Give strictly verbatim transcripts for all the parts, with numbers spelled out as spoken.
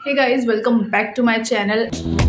Hey guys, welcome back to my channel.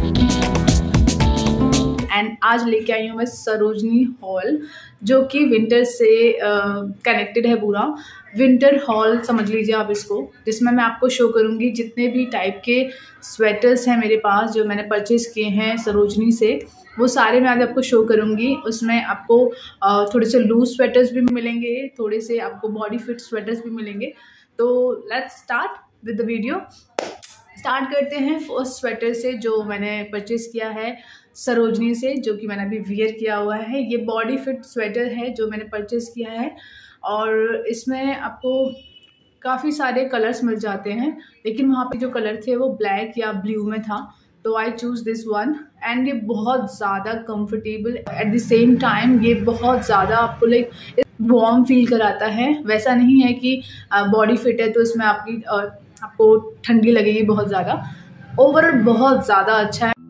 And आज लेके आई हूँ मैं सरोजनी हॉल, जो कि विंटर से कनेक्टेड uh, है। पूरा विंटर हॉल समझ लीजिए आप इसको, जिसमें मैं आपको शो करूँगी जितने भी टाइप के स्वेटर्स हैं मेरे पास जो मैंने परचेज़ किए हैं सरोजनी से, वो सारे मैं आज आपको शो करूँगी। उसमें आपको uh, थोड़े से लूज स्वेटर्स भी मिलेंगे, थोड़े से आपको बॉडी फिट स्वेटर्स भी मिलेंगे। तो let's start with the video. Start करते हैं फर्स्ट स्वेटर से जो मैंने परचेज़ किया है सरोजनी से, जो कि मैंने अभी वियर किया हुआ है। ये बॉडी फिट स्वेटर है जो मैंने परचेज़ किया है, और इसमें आपको काफ़ी सारे कलर्स मिल जाते हैं, लेकिन वहाँ पे जो कलर थे वो ब्लैक या ब्लू में था, तो I choose this one. And ये बहुत ज़्यादा comfortable, at the same time ये बहुत ज़्यादा आपको लाइक वार्म फील कराता है। वैसा नहीं है कि बॉडी फिट है तो इसमें आपकी आपको ठंडी लगेगी बहुत ज़्यादा। ओवरऑल बहुत ज़्यादा अच्छा है।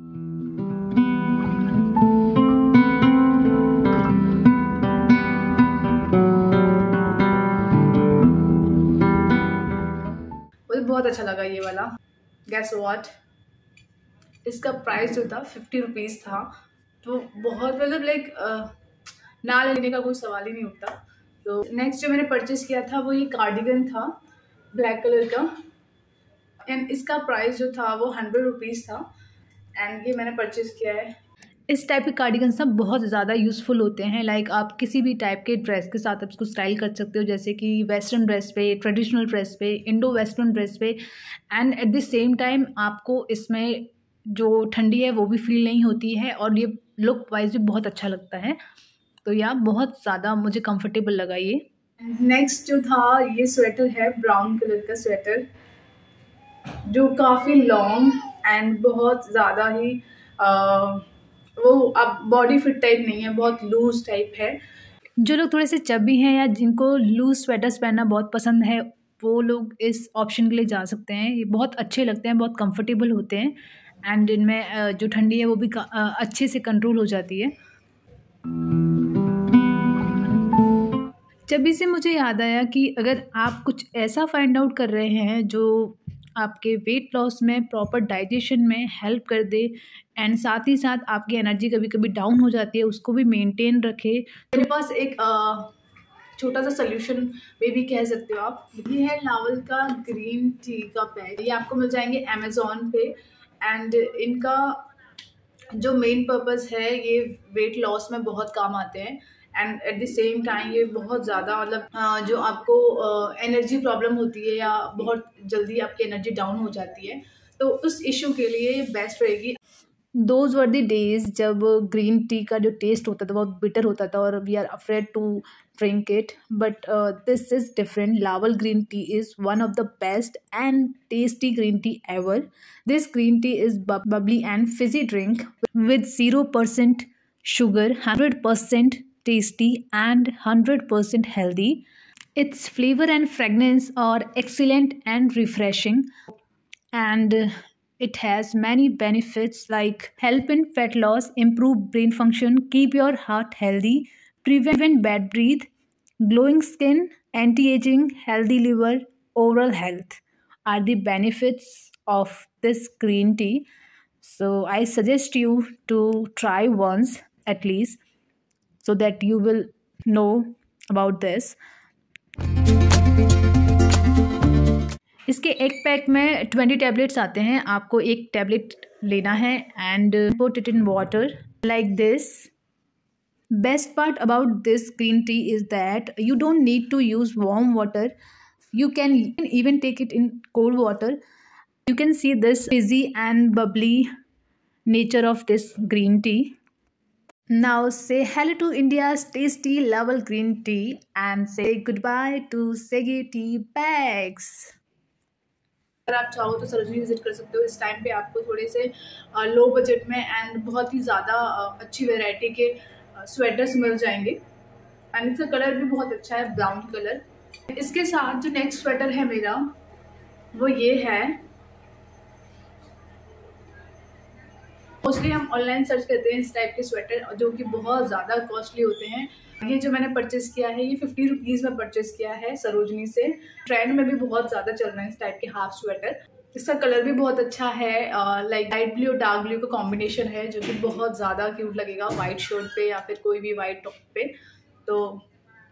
मुझे बहुत अच्छा लगा ये वाला। गेस व्हाट, इसका प्राइस जो था फिफ्टी रुपीज़ था, तो बहुत मतलब लाइक ना लेने का कोई सवाल ही नहीं उठता। तो नेक्स्ट जो मैंने परचेज़ किया था वो ये कार्डिगन था, ब्लैक कलर का, एंड इसका प्राइस जो था वो हंड्रेड रुपीज़ था, एंड ये मैंने परचेज़ किया है। इस टाइप के कार्डिगन्स ना बहुत ज़्यादा यूज़फुल होते हैं। लाइक आप किसी भी टाइप के ड्रेस के साथ आप इसको स्टाइल कर सकते हो, जैसे कि वेस्टर्न ड्रेस पे, ट्रेडिशनल ड्रेस पे, इंडो वेस्टर्न ड्रेस पे, and at the same time आपको इसमें जो ठंडी है वो भी फील नहीं होती है, और ये लुक वाइज भी बहुत अच्छा लगता है। तो या बहुत ज़्यादा मुझे कंफर्टेबल लगा ये। नेक्स्ट जो था ये स्वेटर है, ब्राउन कलर का स्वेटर, जो काफ़ी लॉन्ग एंड बहुत ज़्यादा ही आ, वो अब बॉडी फिट टाइप नहीं है, बहुत लूज टाइप है। जो लोग थोड़े से चब्बी हैं या जिनको लूज स्वेटर्स पहनना बहुत पसंद है, वो लोग इस ऑप्शन के लिए जा सकते हैं। ये बहुत अच्छे लगते हैं, बहुत कंफर्टेबल होते हैं, एंड इनमें जो ठंडी है वो भी अच्छे से कंट्रोल हो जाती है। चब्बी से मुझे याद आया कि अगर आप कुछ ऐसा फाइंड आउट कर रहे हैं जो आपके वेट लॉस में, प्रॉपर डाइजेशन में हेल्प कर दे, एंड साथ ही साथ आपकी एनर्जी कभी कभी डाउन हो जाती है उसको भी मेंटेन रखे, मेरे पास एक छोटा सा सोल्यूशन में भी कह सकते हो आप। ये है लावल का ग्रीन टी का पैक, ये आपको मिल जाएंगे अमेज़ॉन पे, एंड इनका जो मेन पर्पस है ये वेट लॉस में बहुत काम आते हैं, and at the same time ये बहुत ज़्यादा मतलब जो आपको एनर्जी प्रॉब्लम होती है या बहुत जल्दी आपकी एनर्जी डाउन हो जाती है, तो उस इशू के लिए बेस्ट रहेगी। दोज वर द डेज जब ग्रीन टी का जो टेस्ट होता था बहुत बिटर होता था और we are afraid to drink it, but this is different. Laval green tea is one of the best and tasty green tea ever. This green tea is bubbly and fizzy drink with zero percent sugar, one hundred percent tasty and one hundred percent healthy. Its flavor and fragrance are excellent and refreshing, and it has many benefits like help in fat loss, improve brain function, keep your heart healthy, prevent bad breath, glowing skin, anti-aging, healthy liver, overall health are the benefits of this green tea. So I suggest you to try once at least, so that you will know about this. इसके एक pack में twenty tablets आते हैं। आपको एक tablet लेना है and put it in water like this. Best part about this green tea is that you don't need to use warm water. You can even take it in cold water. You can see this fizzy and bubbly nature of this green tea. Now say hello to India's tasty Laval green tea and say goodbye to Segi tea bags. अगर आप चाहो तो Sarojini visit कर सकते हो। इस time पे आपको थोड़े से लो बजट में एंड बहुत ही ज़्यादा अच्छी वैरायटी के स्वेटर्स मिल जाएंगे, एंड इसका कलर भी बहुत अच्छा है, ब्राउन कलर। इसके साथ जो नेक्स्ट स्वेटर है मेरा वो ये है। मोस्टली हम ऑनलाइन सर्च करते हैं इस टाइप के स्वेटर जो कि बहुत ज़्यादा कॉस्टली होते हैं। ये जो मैंने परचेज़ किया है ये फिफ्टी रुपीज़ में परचेज़ किया है सरोजनी से। ट्रेंड में भी बहुत ज़्यादा चल रहा है इस टाइप के हाफ स्वेटर। इसका कलर भी बहुत अच्छा है, लाइक लाइट ब्लू और डार्क ब्लू का कॉम्बिनेशन है जो कि बहुत ज़्यादा क्यूट लगेगा वाइट शर्ट पे या फिर कोई भी वाइट टॉप पे। तो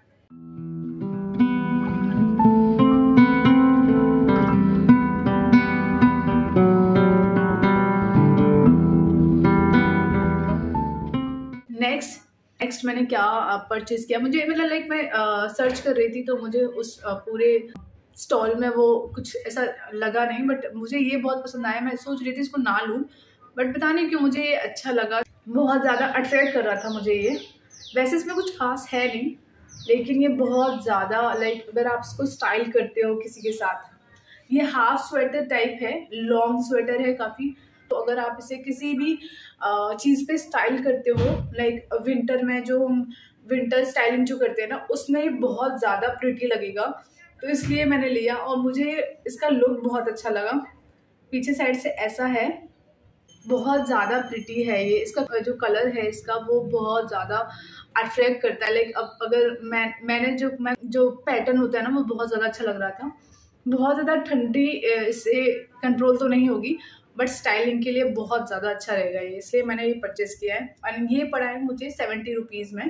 नेक्स्ट नेक्स्ट मैंने क्या परचेज किया, मुझे मतलब लाइक मैं सर्च कर रही थी तो मुझे उस uh, पूरे स्टॉल में वो कुछ ऐसा लगा नहीं, बट मुझे ये बहुत पसंद आया। मैं सोच रही थी इसको ना लूँ, बट पता नहीं क्यों मुझे ये अच्छा लगा, बहुत ज़्यादा अट्रैक्ट कर रहा था मुझे ये। वैसे इसमें कुछ खास है नहीं, लेकिन ये बहुत ज़्यादा लाइक अगर आप इसको स्टाइल करते हो किसी के साथ, ये हाफ स्वेटर टाइप है, लॉन्ग स्वेटर है काफ़ी। तो अगर आप इसे किसी भी चीज़ पे स्टाइल करते हो, लाइक विंटर में जो हम विंटर स्टाइलिंग जो करते हैं ना, उसमें ये बहुत ज़्यादा प्रिटी लगेगा, तो इसलिए मैंने लिया और मुझे इसका लुक बहुत अच्छा लगा। पीछे साइड से ऐसा है, बहुत ज़्यादा प्रिटी है ये। इसका जो कलर है इसका वो बहुत ज़्यादा अट्रैक्ट करता है। लाइक अब अगर मैं मैंने जो मैं जो पैटर्न होता है ना वो बहुत ज़्यादा अच्छा लग रहा था। बहुत ज़्यादा ठंडी इससे कंट्रोल तो नहीं होगी, बट स्टाइलिंग के लिए बहुत ज़्यादा अच्छा रहेगा ये, इसलिए मैंने ये परचेज़ किया है। और ये पड़ा है मुझे सेवेंटी रुपीज़ में।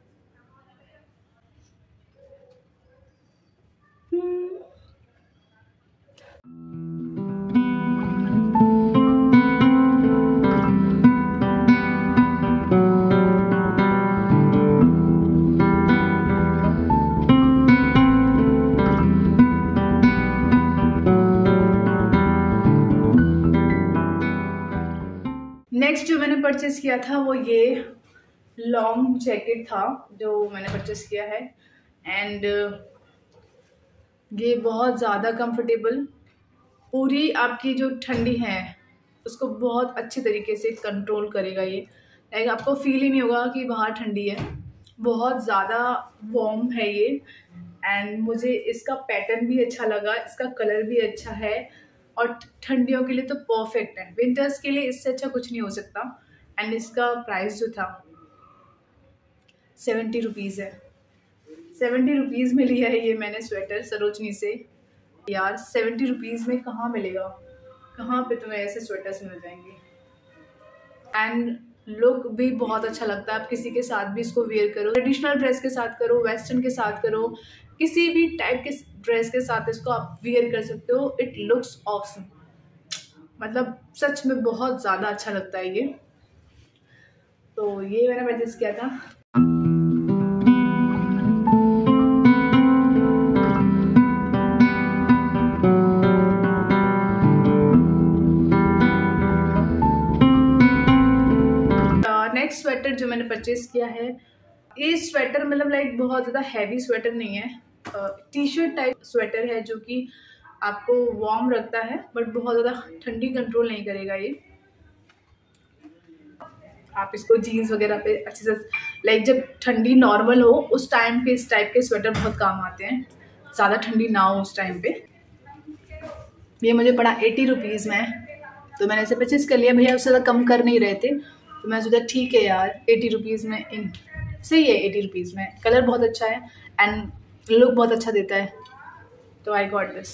नेक्स्ट जो मैंने परचेज़ किया था वो ये लॉन्ग जैकेट था जो मैंने परचेज़ किया है, एंड ये बहुत ज़्यादा कंफर्टेबल, पूरी आपकी जो ठंडी है उसको बहुत अच्छे तरीके से कंट्रोल करेगा ये। लाइक आपको फील ही नहीं होगा कि बाहर ठंडी है, बहुत ज़्यादा वार्म है ये। एंड मुझे इसका पैटर्न भी अच्छा लगा, इसका कलर भी अच्छा है और ठंडियों के लिए तो परफेक्ट है। विंटर्स के लिए इससे अच्छा कुछ नहीं हो सकता। एंड इसका प्राइस जो था सेवेंटी रुपीज़ है। सेवेंटी रुपीज़ में लिया है ये मैंने स्वेटर सरोजनी से। यार सेवेंटी रुपीज़ में कहाँ मिलेगा, कहाँ पे तुम्हें ऐसे स्वेटर्स मिल जाएंगे। एंड लुक भी बहुत अच्छा लगता है, आप किसी के साथ भी इसको वेयर करो, ट्रेडिशनल ड्रेस के साथ करो, वेस्टर्न के साथ करो, किसी भी टाइप के ड्रेस के साथ इसको आप वेयर कर सकते हो। इट लुक्स ऑसम, मतलब सच में बहुत ज़्यादा अच्छा लगता है ये। तो ये मैंने परचेस किया था। नेक्स्ट स्वेटर जो मैंने परचेस किया है, ये स्वेटर मतलब लाइक बहुत ज़्यादा हैवी स्वेटर नहीं है, टी शर्ट टाइप स्वेटर है जो कि आपको वार्म रखता है बट बहुत ज़्यादा ठंडी कंट्रोल नहीं करेगा ये। आप इसको जीन्स वगैरह पे अच्छे से, लाइक जब ठंडी नॉर्मल हो उस टाइम पे इस टाइप के स्वेटर बहुत काम आते हैं, ज़्यादा ठंडी ना हो उस टाइम पे। ये मुझे पड़ा एटी रुपीज़ में, तो मैंने इसे परचेस कर लिया। भैया उससे ज़्यादा कम कर नहीं रहे थे, तो मैं सोचा ठीक है यार एटी रुपीज़ में इन सही है। एटी रुपीज़ में कलर बहुत अच्छा है एंड लुक बहुत अच्छा देता है, तो आई गॉट दिस।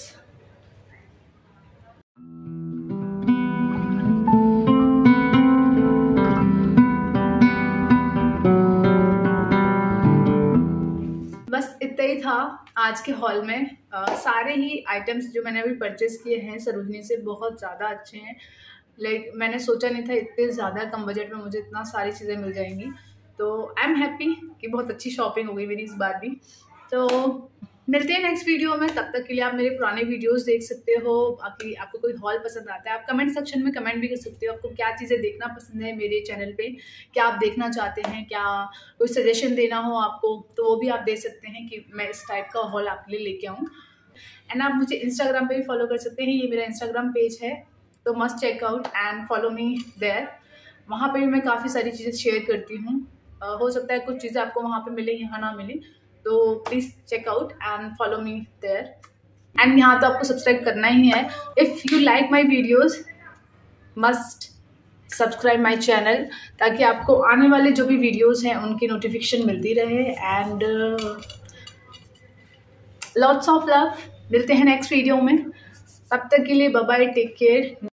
बस इतना ही था आज के हॉल में। आ, सारे ही आइटम्स जो मैंने अभी परचेस किए हैं सरोजनी से बहुत ज़्यादा अच्छे हैं। लाइक मैंने सोचा नहीं था इतने ज़्यादा कम बजट में मुझे इतना सारी चीज़ें मिल जाएंगी, तो आई एम हैप्पी कि बहुत अच्छी शॉपिंग हो गई मेरी इस बार भी। तो मिलते हैं नेक्स्ट वीडियो में, तब तक के लिए आप मेरे पुराने वीडियोस देख सकते हो। बाकी आपको कोई हॉल पसंद आता है आप कमेंट सेक्शन में कमेंट भी कर सकते हो, आपको क्या चीज़ें देखना पसंद है मेरे चैनल पे, क्या आप देखना चाहते हैं, क्या कोई सजेशन देना हो आपको तो वो भी आप दे सकते हैं कि मैं इस टाइप का हॉल आपके लिए लेके आऊँ। एंड आप मुझे इंस्टाग्राम पे भी फॉलो कर सकते हैं, ये मेरा इंस्टाग्राम पेज है, तो must check out and follow me there. वहाँ पे भी मैं काफ़ी सारी चीज़ें शेयर करती हूँ। uh, हो सकता है कुछ चीज़ें आपको वहाँ पे मिले यहाँ ना मिले, तो please check out and follow me there. And यहाँ तो आपको सब्सक्राइब करना ही है। If you like my videos must subscribe my channel, ताकि आपको आने वाले जो भी वीडियोज़ हैं उनकी नोटिफिकेशन मिलती रहे। एंड लॉट्स ऑफ लव, मिलते हैं नेक्स्ट वीडियो में। तब तक के लिए बाय बाय, टेक केयर।